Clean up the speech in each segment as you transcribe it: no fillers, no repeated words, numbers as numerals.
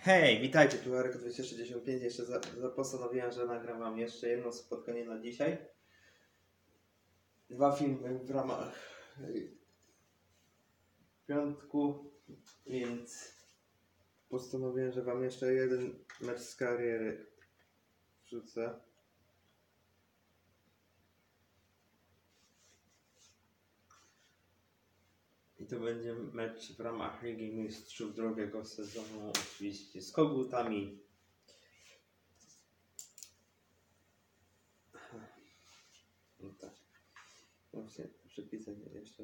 Hej, witajcie, tu Arek 265. Jeszcze postanowiłem, że nagram wam jeszcze jedno spotkanie na dzisiaj. 2 filmy w ramach piątku, więc postanowiłem, że wam jeszcze jeden mecz z kariery wrzucę. I to będzie mecz w ramach Ligi Mistrzów drugiego sezonu, oczywiście z Kogutami. No tak. Właśnie przepisać jeszcze.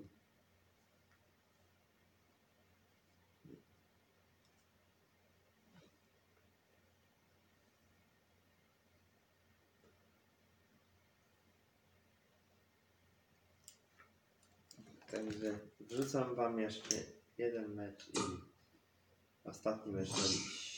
Także wrzucam wam jeszcze jeden mecz i ostatni mecz na dziś.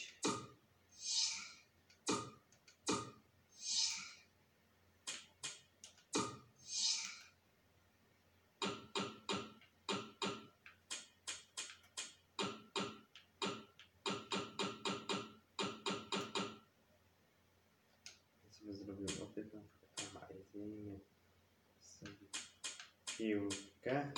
Sobie zrobię opiekę, i zmienimy sobie piłkę.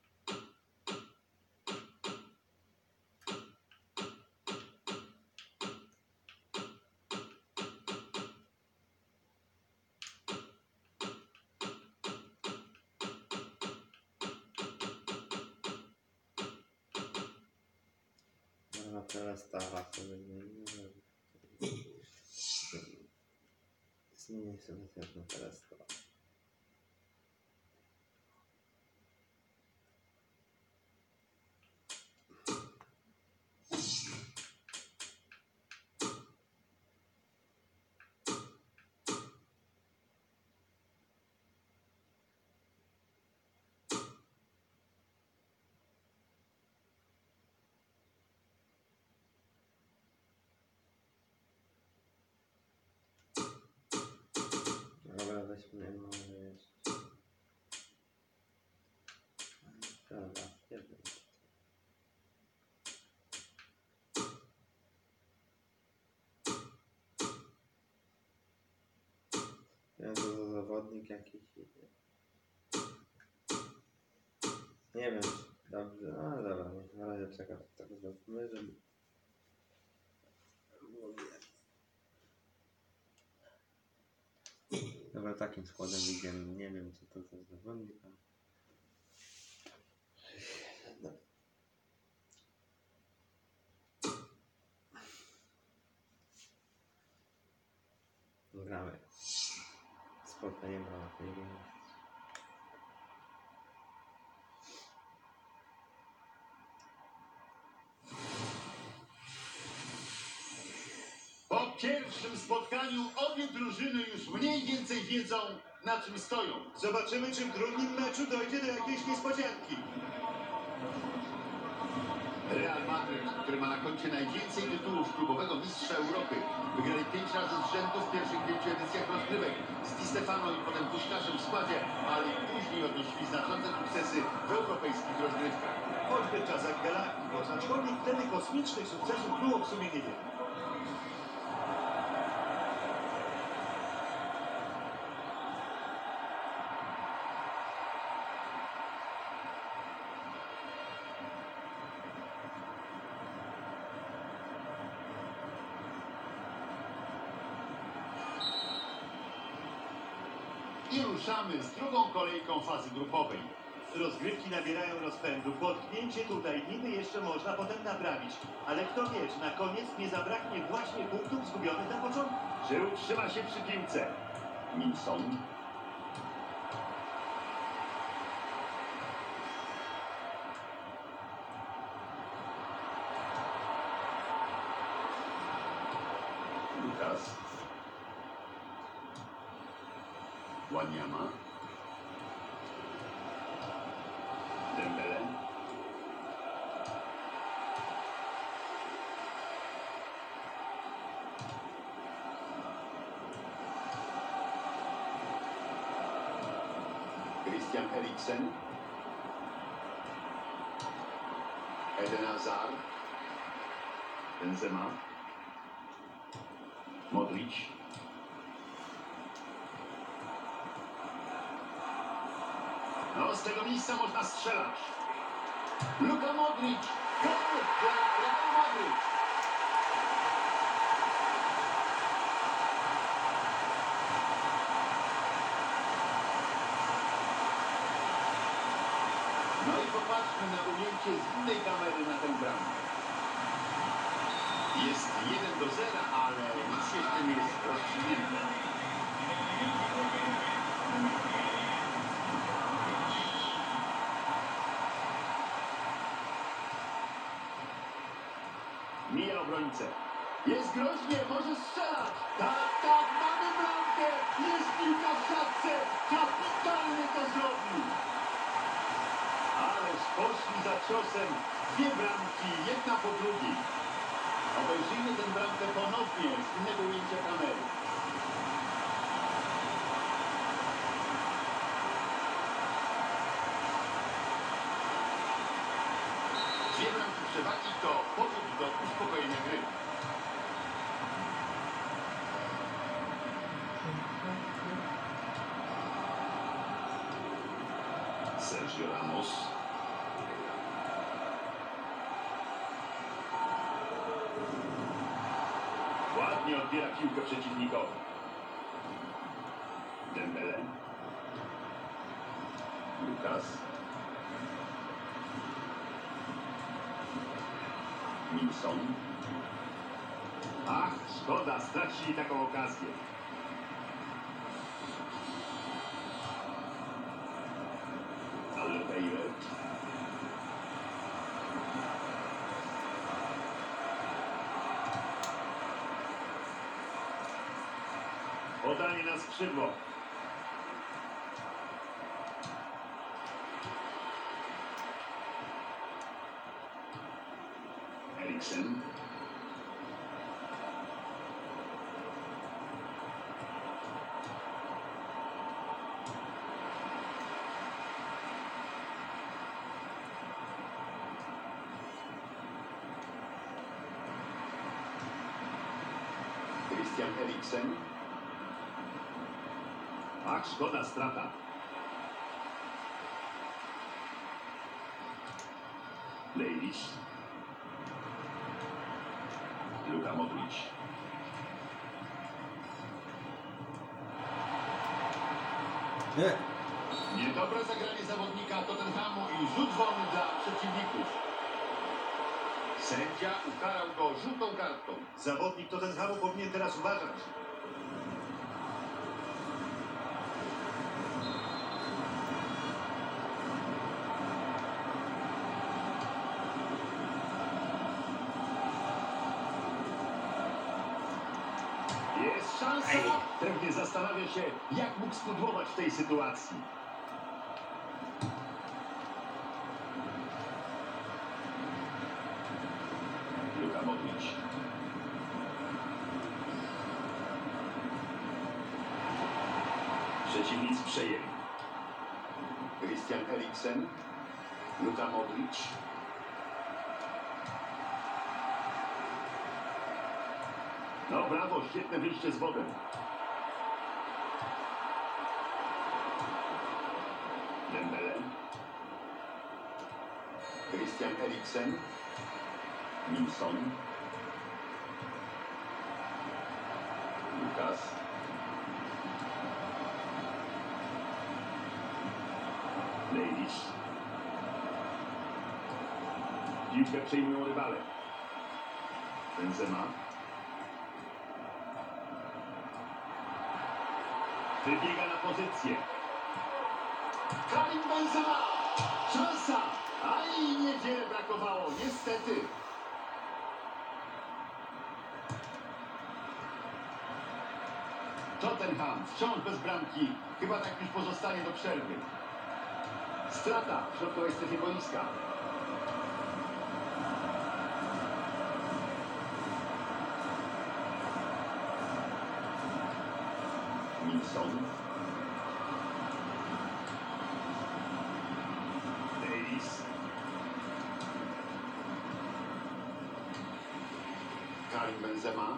No teraz ta sobie zmienię sobie też na teraz to. Dobra, weźmy może jeszcze. Dobra, jeden. Ja to za zawodnik jakiś. Nie wiem, dobrze, no dobra, na razie czekam, tak zobaczmy, żeby było widać. Dobra, takim składem widzimy, nie wiem co to za zawodnik. Gramy. Spotkanie brała w Ligi Mistrzów. Po pierwszym spotkaniu obie drużyny już mniej więcej wiedzą, na czym stoją. Zobaczymy, czy w drugim meczu dojdzie do jakiejś niespodzianki. Real Madryt, który ma na koncie najwięcej tytułów klubowego mistrza Europy, wygrali 5 razy z rzędu w pierwszych 5 edycjach rozgrywek z Di Stefano i potem Puszkaszem w składzie, ale i później odnosili znaczące sukcesy w europejskich rozgrywkach. Choćby w czasach Galaktii, bo aczkolwiek wtedy kosmicznych sukcesów było w sumie niewiele. I ruszamy z drugą kolejką fazy grupowej. Rozgrywki nabierają rozpędu. Potknięcie tutaj niby jeszcze można potem naprawić. Ale kto wie, czy na koniec nie zabraknie właśnie punktów zgubionych na początku. Żył trzyma się przy piłce. Nilsson. Lukas. Wanyama. Dembele. Christian Eriksen. Eden Hazard. Benzema. Modric. No, z tego miejsca można strzelać. Luka Modric. Gol dla Realu Madryt. No i popatrzmy na ujęcie z innej kamery na tę bramkę. Jest 1-0, ale nic jeszcze nie jest rozstrzygnięte. Mija obrońcę. Jest groźnie, może strzelać. Tak, tak, mamy bramkę. Jest piłka w siatce. Kapitalnie to zrobił. Ależ poszli za ciosem. Dwie bramki, jedna po drugiej. Obejrzyjmy tę bramkę ponownie z innego ujęcia kamery. Dwie bramki przewagi to powód do uspokojenia gry. Sergio Ramos. Ładnie odbiera piłkę przeciwnikowi. Dembele. Lucas. Nilsson. Ach, szkoda, stracili taką okazję. Alderweireld. Podanie na skrzydło. Eriksen. Christian Eriksen. Ach, szkoda, strata. Davis. Luka Modric. Niedobre zagranie zawodnika Tottenhamu i rzut wolny dla przeciwników. Sędzia ukarał go żółtą kartką. Zawodnik Tottenhamu powinien teraz uważać. Jest szansa. Pewnie zastanawia się, jak mógł spudłować w tej sytuacji. Luka Modric. Przeciwnicy przejęli. Christian Eriksen. Luka Modric. No brawo, świetne wyjście z wody. Dembele. Christian Eriksen. Nilsson. Lucas. Davis. Piłkę przejmują rywale. Benzema. Wybiega na pozycję. Karim Benzema! Szansa! A i niewiele brakowało, niestety. Tottenham wciąż bez bramki. Chyba tak już pozostanie do przerwy. Strata w środkowej strefie boiska. Nilsson. Davis. Karim Benzema.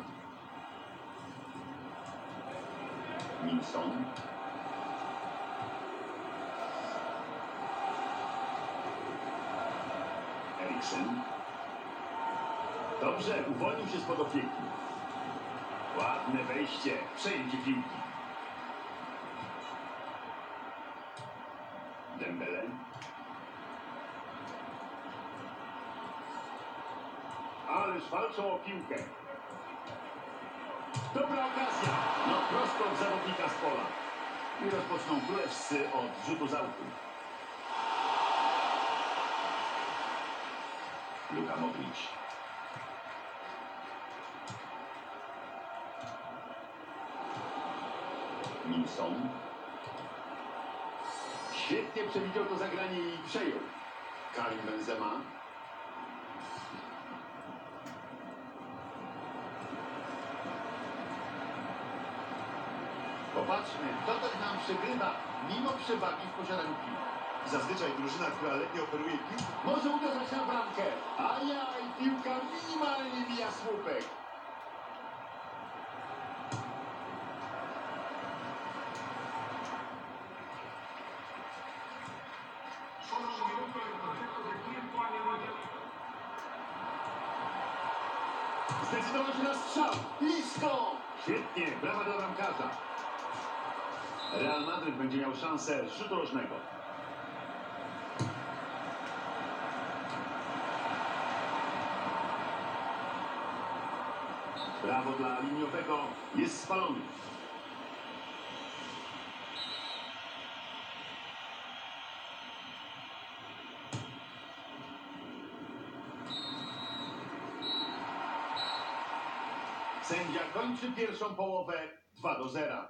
Nilsson. Eriksen. Dobrze, uwolnił się spod opieki. Ładne wejście, przejęcie piłki. Dembele. Ależ walczą o piłkę. Dobra okazja. No prosto w zawodnika z pola. I rozpoczną królewscy od rzutu z autu. Luka Modric. Nilsson. Świetnie przewidział to zagranie i przejął. Karim Benzema. Popatrzmy, Tottenham przegrywa mimo przewagi w posiadaniu piłki. Zazwyczaj drużyna, która lepiej operuje piłką, Może uderzać na bramkę. Ajaj, piłka minimalnie mija słupek. Zdecydował się na strzał. Blisko. świetnie, brawa dla bramkarza. Real Madryt będzie miał szansę z rzutu rożnego. Brawo dla liniowego. Jest spalony. Sędzia kończy pierwszą połowę 2-0.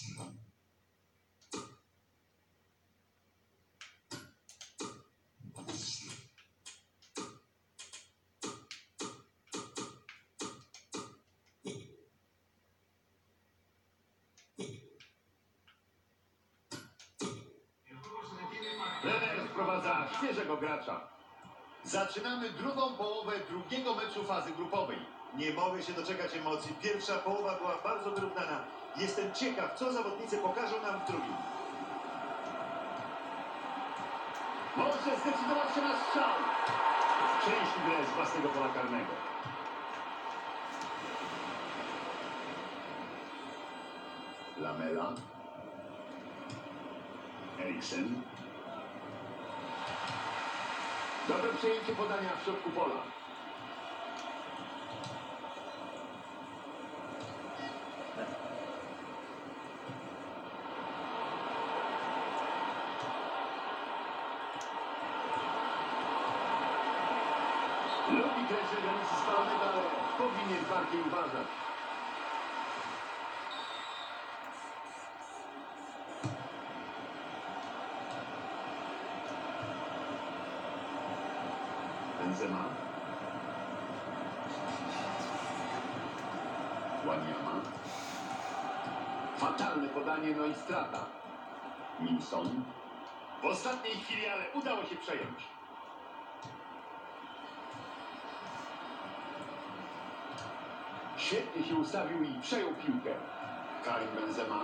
Trener wprowadza świeżego gracza. Zaczynamy drugą połowę drugiego meczu fazy grupowej. nie mogę się doczekać emocji. Pierwsza połowa była bardzo wyrównana. Jestem ciekaw, co zawodnicy pokażą nam w drugim. Może zdecydować się na strzał. Przejść grę z własnego pola karnego. Lamela. Eriksen. Dobre przejęcie podania w środku pola. Lubi kreślę granicy spalonego, ale powinien bardziej uważać. Benzema. Wanyama. Fatalne podanie, no i strata. Nilsson. W ostatniej chwili, ale udało się przejąć. Świetnie się ustawił i przejął piłkę. Karim Benzema.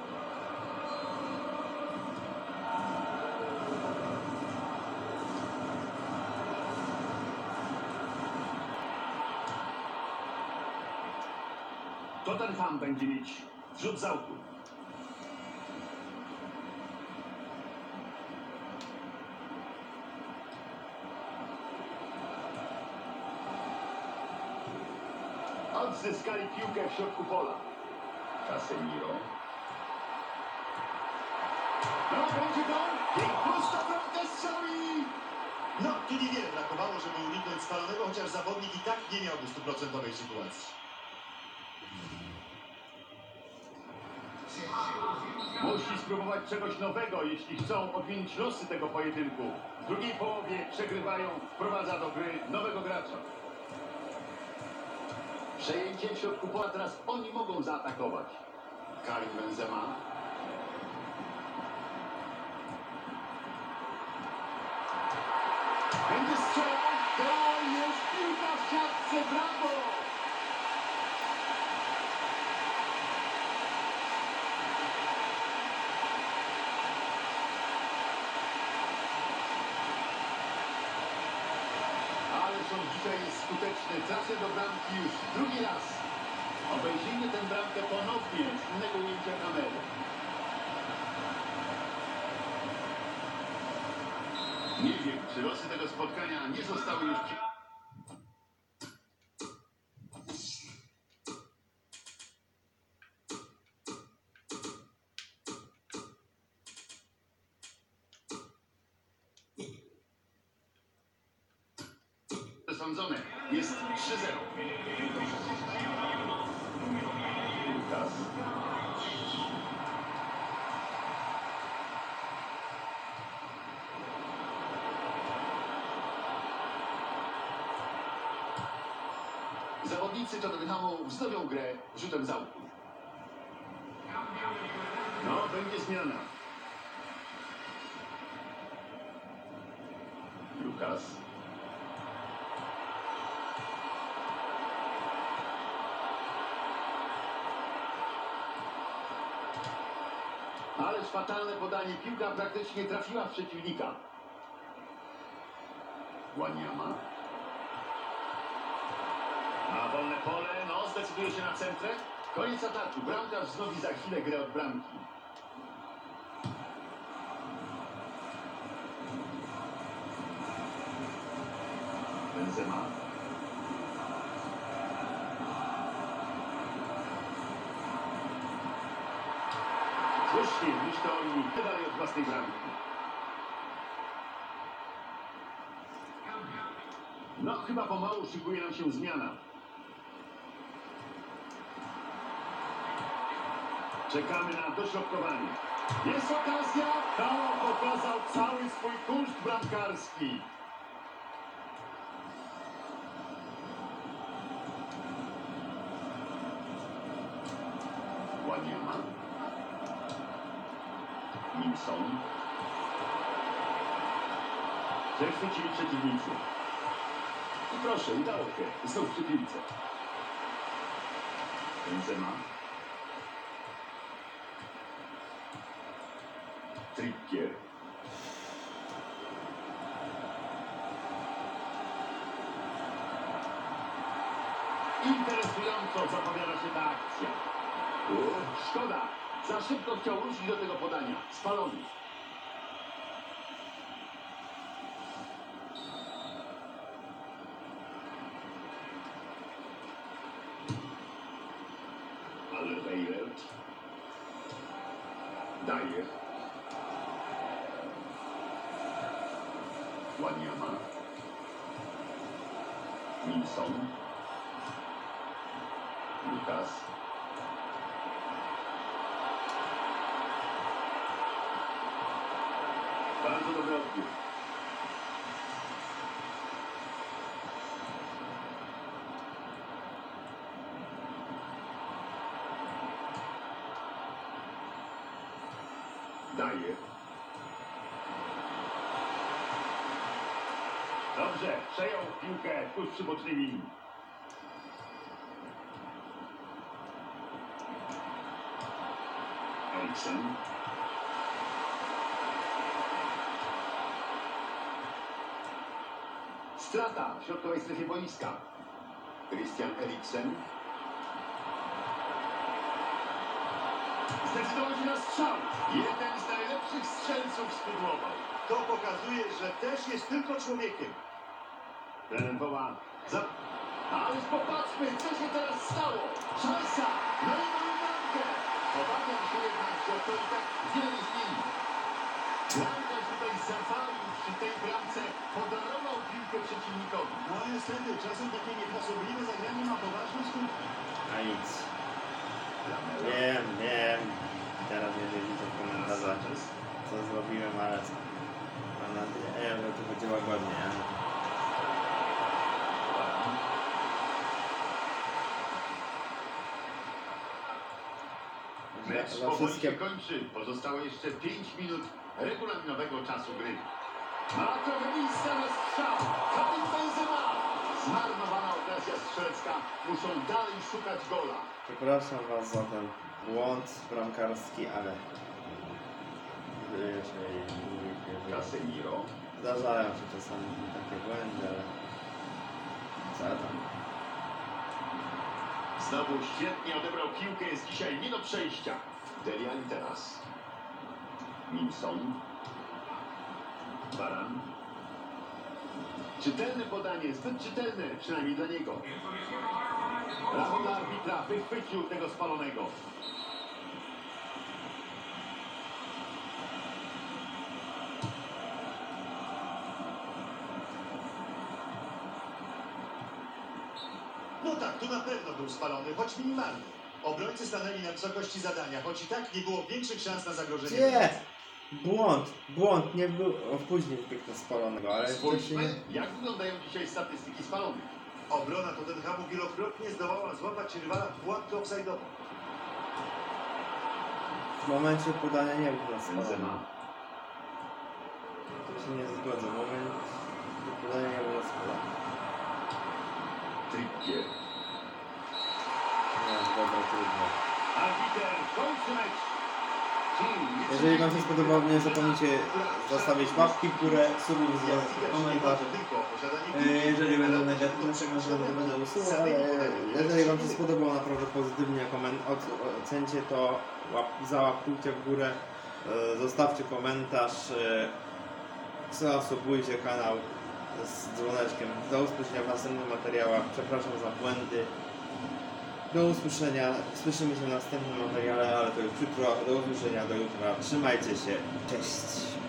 Tottenham będzie mieć rzut z autu. Odzyskali piłkę w środku pola. Casemiro. No, będzie gol! I pusta bramka strzał i... No, tu niewiele brakowało, żeby uniknąć spalonego, chociaż zawodnik i tak nie miałby stuprocentowej sytuacji. Musi spróbować czegoś nowego, jeśli chcą odmienić losy tego pojedynku. W drugiej połowie przegrywają, wprowadza do gry nowego gracza. Przejęcie w środku pola, teraz oni mogą zaatakować. Karim Benzema. Będzie strzelał, to jest piłka w siatce, brawo! skuteczny. Trafia do bramki już drugi raz. Obejrzyjmy tę bramkę ponownie z innego ujęcia kamery. Nie wiem, czy losy tego spotkania nie zostały już... Przesądzone. Jest 3-0. Lukas. Zawodnicy Tottenhamu wznowią grę rzutem z autu. No, będzie zmiana. Lukas. Ależ fatalne podanie. Piłka praktycznie trafiła w przeciwnika. Wanyama. A wolne pole, no, zdecyduje się na centrę. Koniec ataku. Bramkarz wznowi za chwilę grę od bramki. Benzema. Słusznie, myślę oni nie dalej od własnej bramki. No, chyba pomału szykuje nam się zmiana. Czekamy na dośrodkowanie. Jest okazja. Kała pokazał cały swój kunszt bramkarski. Wanyama. Nilsson. Przechwycili przeciwnicy. I proszę, udało się. Znów przy piłce. Benzema. Trippier. Interesująco zapowiada się ta akcja. Szkoda. Za szybko chciał wrócić do tego podania. Spalony. Alderweireld. Daje. Wanyama. Nilsson. Lukas. Bardzo dobry odbiór. Daje. Dobrze, przejął piłkę tuż przy bocznej linii. Eriksen. Strata w środkowej strefie boiska. Christian Eriksen. Zdecydował się na strzał. Jeden z najlepszych strzelców spudłował. To pokazuje, że też jest tylko człowiekiem. Trener woła za... Ależ popatrzmy, co się teraz stało. Szansa. No i mamy bramkę. Obawiam się jednak, że to i tak wiele zmieni. Bramkarz tutaj zawalił przy tej bramce, podarował piłkę przeciwnikowi. No niestety, czasem takie niepasobliwe zagranie ma poważne skutki. A nic. Wiem. Teraz nie widzę w komentarzach, co zrobiłem, ale mam nadzieję, że to będzie łagodnie. Mecz Za powoli wszystkie... się kończy. Pozostało jeszcze 5 minut regulaminowego czasu gry. Ma trochę miejsca na strzał. Karim Benzema. Zmarnowana okazja strzelecka. Muszą dalej szukać gola. Przepraszam was za ten błąd bramkarski, ale Casemiro. zdarzają się czasami takie błędy, ale co tam. Znowu świetnie odebrał piłkę, jest dzisiaj nie do przejścia. Delian teraz. Minson. Baran. Czytelne podanie, zbyt czytelne, przynajmniej dla niego. Brawo dla arbitra, wychwycił tego spalonego. No tak, tu na pewno był spalony, choć minimalnie. Obrońcy stanęli na wysokości zadania, choć i tak nie było większych szans na zagrożenie. Gdzie? Błąd, nie był, później piękno spalonego, ale wcześniej Spójrzmy, jak wyglądają dzisiaj statystyki spalonych. Obrona Tottenhamu wielokrotnie zdołała złapać rywala w pułapkę offside'ową. w momencie podania nie był na spalony. Benzema. To się nie zgodzę, w momencie podania nie był na spalony. Trippier. Nie, dobra, trudno. Arbiter, kończy mecz. Jeżeli Wam się spodobało, nie zapomnijcie zostawić łapki w górę, subów, komentarz. Jeżeli będą negatywne, to będę usuwał, ale jeżeli Wam się spodobało naprawdę pozytywnie, ocencie to, załapkujcie w górę, zostawcie komentarz, zasubujcie kanał z dzwoneczkiem. Do usłyszenia w następnych materiałach. Przepraszam za błędy. Do usłyszenia. Słyszymy się w następnym materiale, ale to już jutro. Do usłyszenia do jutra. Trzymajcie się. Cześć.